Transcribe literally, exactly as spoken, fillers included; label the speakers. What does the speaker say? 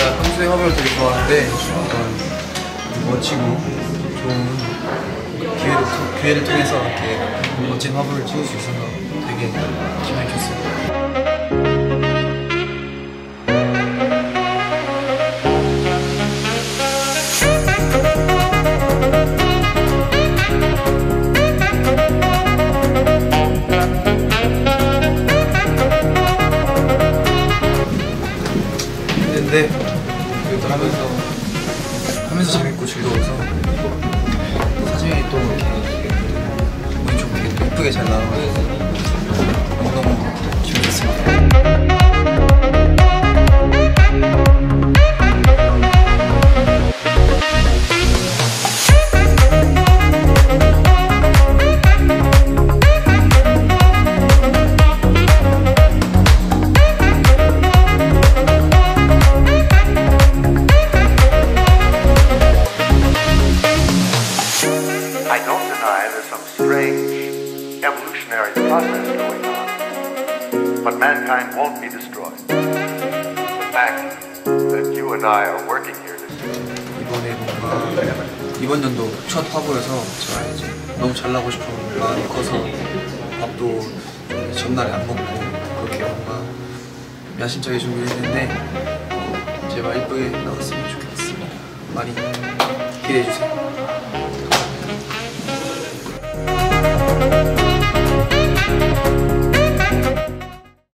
Speaker 1: 제가 평소에 화보를 되게 좋아하는데 어떤 멋지고 좋은 기회를, 기회를 통해서 이렇게 멋진 화보를 찍을 수 있어서 되게 기분이 좋습니다. 근데 이것도 하면서 하면서 재밌고 즐거워서 사진이 또 이렇게 기분이 좋게 또 예쁘게 잘 나와서 너무너무 기분이 좋습니다.
Speaker 2: I don't deny there's some strange evolutionary process going on, but mankind won't be destroyed. The fact that you and I are working here
Speaker 1: 이번에 뭔가 이번 연도 첫 화보여서 제가 이제 너무 잘 나고 싶은 마음이 커서 밥도 전날에 안 먹고 그렇게 뭔가 야심차게 준비를 했는데 제발 이쁘게 나왔으면 좋겠습니다. 많이 기대해주세요.